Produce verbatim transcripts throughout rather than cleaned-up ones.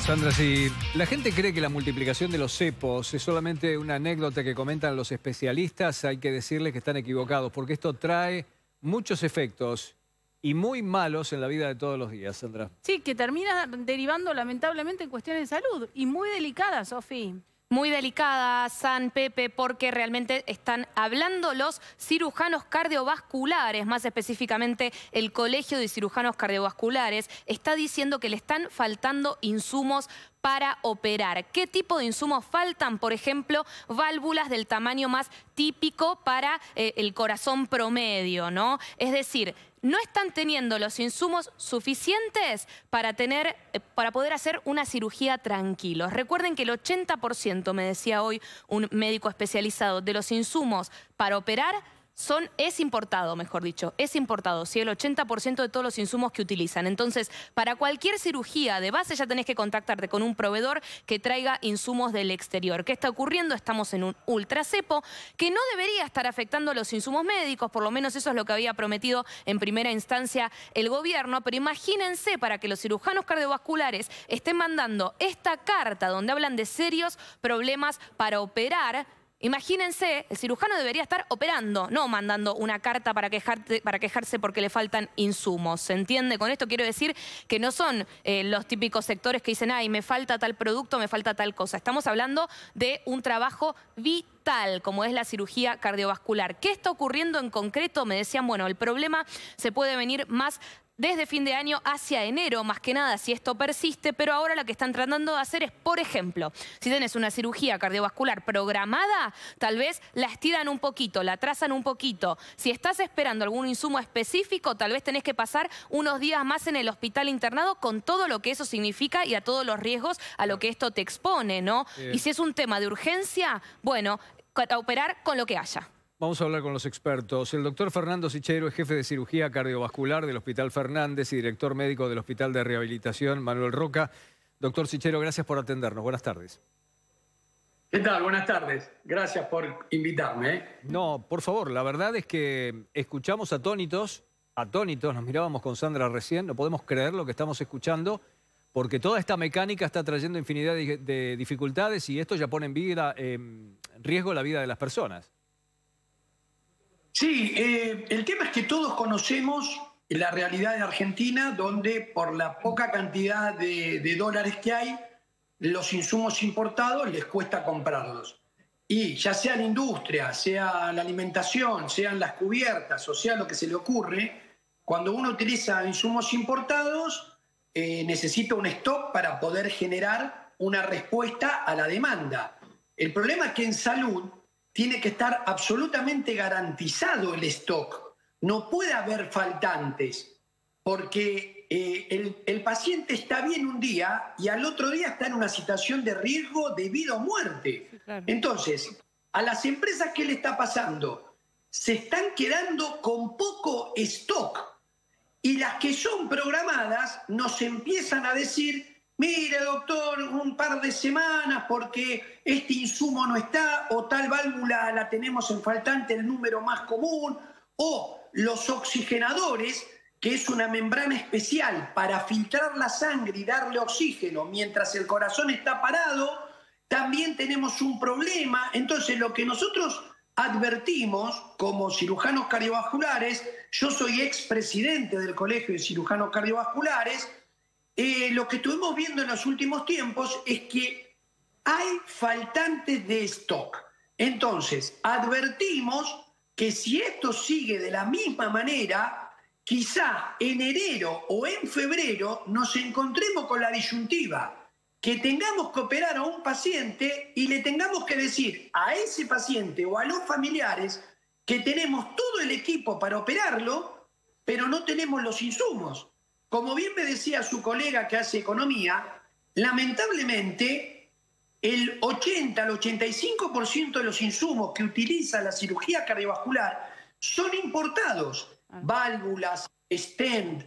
Sandra, si la gente cree que la multiplicación de los cepos es solamente una anécdota que comentan los especialistas, hay que decirles que están equivocados, porque esto trae muchos efectos y muy malos en la vida de todos los días, Sandra. Sí, que termina derivando lamentablemente en cuestiones de salud y muy delicadas, Sofi. Muy delicada, San Pepe, porque realmente están hablando los cirujanos cardiovasculares, más específicamente el Colegio de Cirujanos Cardiovasculares, está diciendo que le están faltando insumos para operar. ¿Qué tipo de insumos faltan? Por ejemplo, válvulas del tamaño más típico para eh, el corazón promedio, ¿no? Es decir, no están teniendo los insumos suficientes para, tener, eh, para poder hacer una cirugía tranquilos. Recuerden que el ochenta por ciento, me decía hoy un médico especializado, de los insumos para operar Son, es importado, mejor dicho, es importado, ¿sí? El ochenta por ciento de todos los insumos que utilizan. Entonces, para cualquier cirugía de base ya tenés que contactarte con un proveedor que traiga insumos del exterior. ¿Qué está ocurriendo? Estamos en un ultracepo que no debería estar afectando a los insumos médicos, por lo menos eso es lo que había prometido en primera instancia el gobierno, pero imagínense para que los cirujanos cardiovasculares estén mandando esta carta donde hablan de serios problemas para operar. Imagínense, el cirujano debería estar operando, no mandando una carta para, quejarte, para quejarse porque le faltan insumos. ¿Se entiende? Con esto quiero decir que no son eh, los típicos sectores que dicen, ay, me falta tal producto, me falta tal cosa. Estamos hablando de un trabajo vital, como es la cirugía cardiovascular. ¿Qué está ocurriendo en concreto? Me decían, bueno, el problema se puede venir más desde fin de año hacia enero, más que nada si esto persiste, pero ahora lo que están tratando de hacer es, por ejemplo, si tenés una cirugía cardiovascular programada, tal vez la estiran un poquito, la atrasan un poquito. Si estás esperando algún insumo específico, tal vez tenés que pasar unos días más en el hospital internado con todo lo que eso significa y a todos los riesgos a lo que esto te expone, ¿no? Bien. Y si es un tema de urgencia, bueno, a operar con lo que haya. Vamos a hablar con los expertos. El doctor Fernando Sichero es jefe de cirugía cardiovascular del Hospital Fernández y director médico del Hospital de Rehabilitación Manuel Roca. Doctor Sichero, gracias por atendernos. Buenas tardes. ¿Qué tal? Buenas tardes. Gracias por invitarme. ¿eh? No, por favor, la verdad es que escuchamos atónitos, atónitos, nos mirábamos con Sandra recién, no podemos creer lo que estamos escuchando, porque toda esta mecánica está trayendo infinidad de, de dificultades y esto ya pone en, vida, eh, en riesgo la vida de las personas. Sí, eh, el tema es que todos conocemos la realidad de Argentina, donde por la poca cantidad de, de dólares que hay, los insumos importados les cuesta comprarlos. Y ya sea la industria, sea la alimentación, sean las cubiertas, o sea lo que se le ocurre, cuando uno utiliza insumos importados, eh, necesita un stock para poder generar una respuesta a la demanda. El problema es que en salud tiene que estar absolutamente garantizado el stock. No puede haber faltantes, porque eh, el, el paciente está bien un día y al otro día está en una situación de riesgo de vida o muerte. Sí, claro. Entonces, a las empresas, ¿qué le está pasando? Se están quedando con poco stock. Y las que son programadas nos empiezan a decir, mire, doctor, un par de semanas porque este insumo no está, o tal válvula la tenemos en faltante, el número más común, o los oxigenadores, que es una membrana especial para filtrar la sangre y darle oxígeno mientras el corazón está parado, también tenemos un problema. Entonces, lo que nosotros advertimos como cirujanos cardiovasculares, yo soy expresidente del Colegio de Cirujanos Cardiovasculares, Eh, lo que estuvimos viendo en los últimos tiempos es que hay faltantes de stock. Entonces, advertimos que si esto sigue de la misma manera, quizá en enero o en febrero nos encontremos con la disyuntiva, que tengamos que operar a un paciente y le tengamos que decir a ese paciente o a los familiares que tenemos todo el equipo para operarlo, pero no tenemos los insumos. Como bien me decía su colega que hace economía, lamentablemente el ochenta al ochenta y cinco por ciento de los insumos que utiliza la cirugía cardiovascular son importados. Válvulas, stent,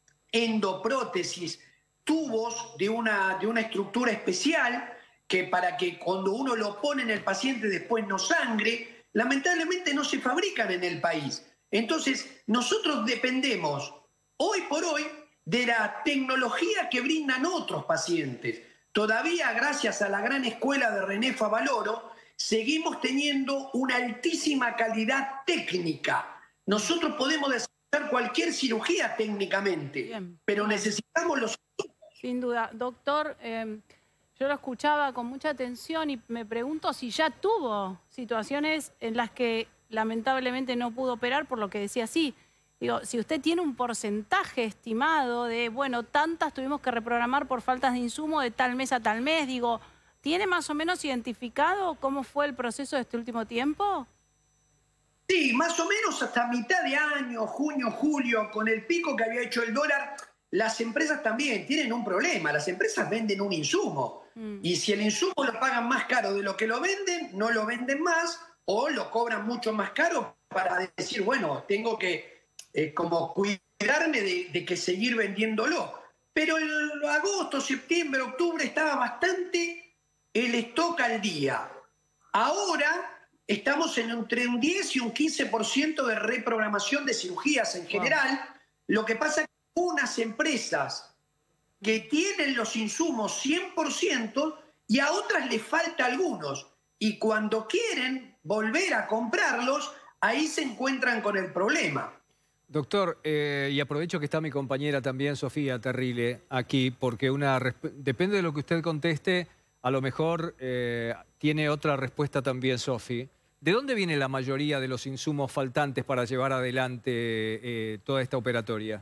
endoprótesis, tubos de una, de una estructura especial que para que cuando uno lo pone en el paciente después no sangre, lamentablemente no se fabrican en el país. Entonces, nosotros dependemos hoy por hoy de la tecnología que brindan otros pacientes. todavía gracias a la gran escuela de René Favaloro, seguimos teniendo una altísima calidad técnica. Nosotros podemos desarrollar cualquier cirugía técnicamente, Bien. pero necesitamos los... Sin duda. Doctor, eh, yo lo escuchaba con mucha atención y me pregunto si ya tuvo situaciones en las que lamentablemente no pudo operar, por lo que decía sí. Digo, si usted tiene un porcentaje estimado de, bueno, tantas tuvimos que reprogramar por faltas de insumo de tal mes a tal mes, digo, ¿tiene más o menos identificado cómo fue el proceso de este último tiempo? Sí, más o menos hasta mitad de año, junio, julio, con el pico que había hecho el dólar, las empresas también tienen un problema. Las empresas venden un insumo. Mm. Y si el insumo lo pagan más caro de lo que lo venden, no lo venden más o lo cobran mucho más caro para decir, bueno, tengo que eh, como cuidarme de, de que seguir vendiéndolo. Pero en agosto, septiembre, octubre estaba bastante el stock al día. Ahora estamos en entre un diez y un quince por ciento de reprogramación de cirugías en general. Wow. Lo que pasa es que unas empresas que tienen los insumos cien por ciento y a otras les falta algunos. Y cuando quieren volver a comprarlos, ahí se encuentran con el problema. Doctor, eh, y aprovecho que está mi compañera también, Sofía Terrile, aquí, porque una depende de lo que usted conteste, a lo mejor eh, tiene otra respuesta también, Sofi. ¿De dónde viene la mayoría de los insumos faltantes para llevar adelante eh, toda esta operatoria?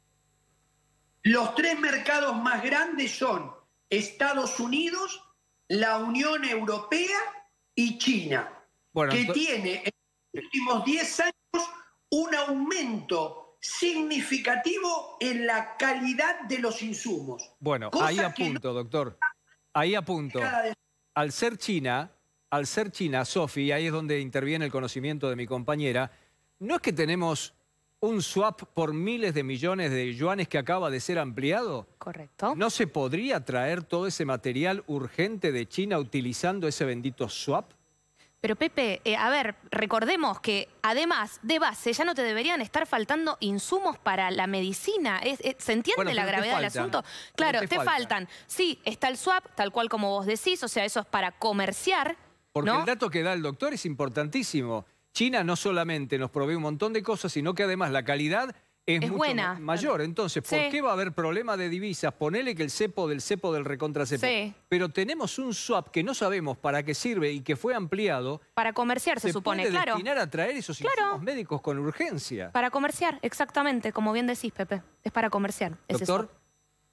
Los tres mercados más grandes son Estados Unidos, la Unión Europea y China, bueno, que tiene en los últimos diez años un aumento significativo en la calidad de los insumos. Bueno, ahí apunto, no... doctor. Ahí apunto. Al ser China, al ser China, Sofi, ahí es donde interviene el conocimiento de mi compañera, no es que tenemos un swap por miles de millones de yuanes que acaba de ser ampliado. Correcto. ¿No se podría traer todo ese material urgente de China utilizando ese bendito swap? Pero Pepe, eh, a ver, recordemos que además de base ya no te deberían estar faltando insumos para la medicina. Es, es, ¿Se entiende bueno, la gravedad del asunto? Claro, te, te faltan. faltan. Sí, está el swap, tal cual como vos decís, o sea, eso es para comerciar. Porque ¿no? el dato que da el doctor es importantísimo. China no solamente nos provee un montón de cosas, sino que además la calidad es, es mucho buena. mayor. Entonces, ¿por sí. qué va a haber problema de divisas? Ponele que el cepo del cepo del recontracepo. Sí. Pero tenemos un swap que no sabemos para qué sirve y que fue ampliado. Para comerciar, se, se supone, puede claro. destinar a traer esos claro. insumos médicos con urgencia. Para comerciar, exactamente, como bien decís, Pepe. Es para comerciar. Doctor. Es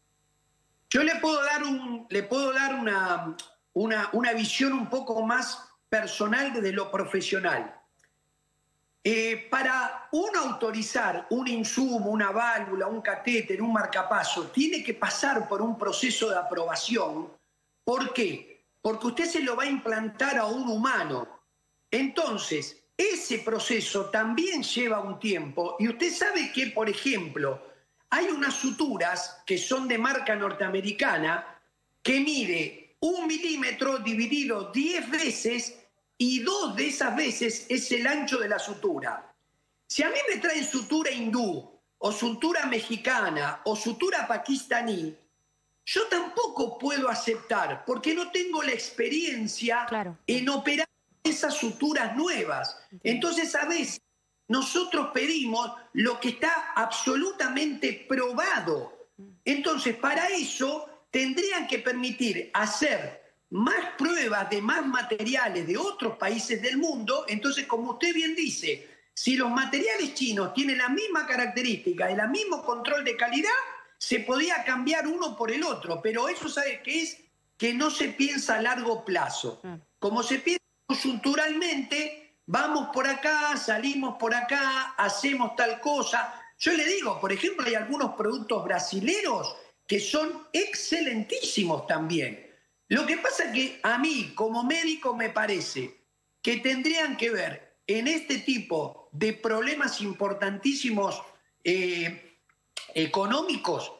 Yo le puedo dar, un, le puedo dar una, una, una visión un poco más personal desde lo profesional. Eh, para uno autorizar un insumo, una válvula, un catéter, un marcapaso, tiene que pasar por un proceso de aprobación. ¿Por qué? Porque usted se lo va a implantar a un humano. Entonces, ese proceso también lleva un tiempo. Y usted sabe que, por ejemplo, hay unas suturas que son de marca norteamericana que mide un milímetro dividido diez veces y dos de esas veces es el ancho de la sutura. Si a mí me traen sutura hindú, o sutura mexicana, o sutura pakistaní, yo tampoco puedo aceptar, porque no tengo la experiencia claro. en operar esas suturas nuevas. Entonces, a veces, nosotros pedimos lo que está absolutamente probado. Entonces, para eso, tendrían que permitir hacer más pruebas de más materiales de otros países del mundo. Entonces, como usted bien dice, si los materiales chinos tienen la misma característica y el mismo control de calidad, se podía cambiar uno por el otro. Pero eso, ¿sabe qué es? Que no se piensa a largo plazo. Como se piensa coyunturalmente, vamos por acá, salimos por acá, hacemos tal cosa. Yo le digo, por ejemplo, hay algunos productos brasileros que son excelentísimos también. Lo que pasa es que a mí, como médico, me parece que tendrían que ver en este tipo de problemas importantísimos eh, económicos,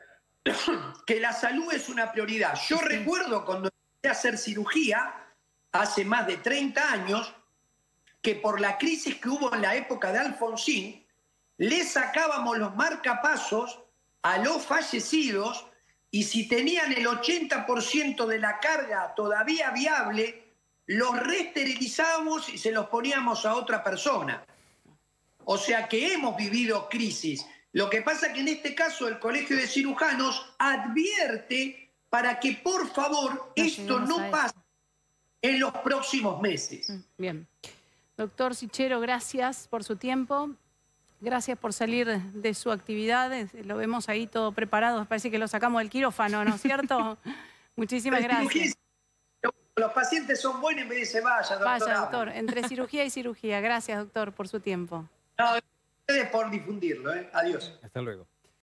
que la salud es una prioridad. Yo sí. recuerdo cuando empecé a hacer cirugía, hace más de treinta años, que por la crisis que hubo en la época de Alfonsín, le sacábamos los marcapasos a los fallecidos y si tenían el ochenta por ciento de la carga todavía viable, los reesterilizábamos y se los poníamos a otra persona. O sea que hemos vivido crisis. Lo que pasa es que en este caso el Colegio de Cirujanos advierte para que por favor No esto no lleguemos a pase en los próximos meses. Bien. Doctor Sichero, gracias por su tiempo. Gracias por salir de su actividad. Lo vemos ahí todo preparado. Parece que lo sacamos del quirófano, ¿no es cierto? Muchísimas gracias. Los pacientes son buenos y me dice, vaya, doctor. Vaya, doctor. Entre cirugía y cirugía. Gracias, doctor, por su tiempo. No, ustedes por difundirlo. ¿eh? Adiós. Hasta luego.